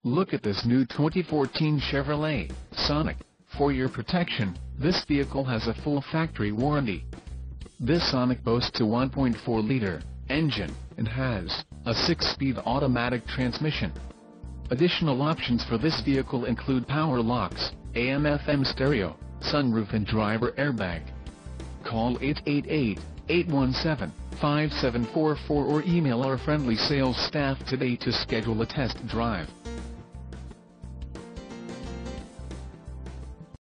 Look at this new 2014 Chevrolet Sonic. For your protection, this vehicle has a full factory warranty. This Sonic boasts a 1.4-liter engine and has a 6-speed automatic transmission. Additional options for this vehicle include power locks, AM/FM stereo, sunroof and driver airbag. Call 888-817-5744 or email our friendly sales staff today to schedule a test drive.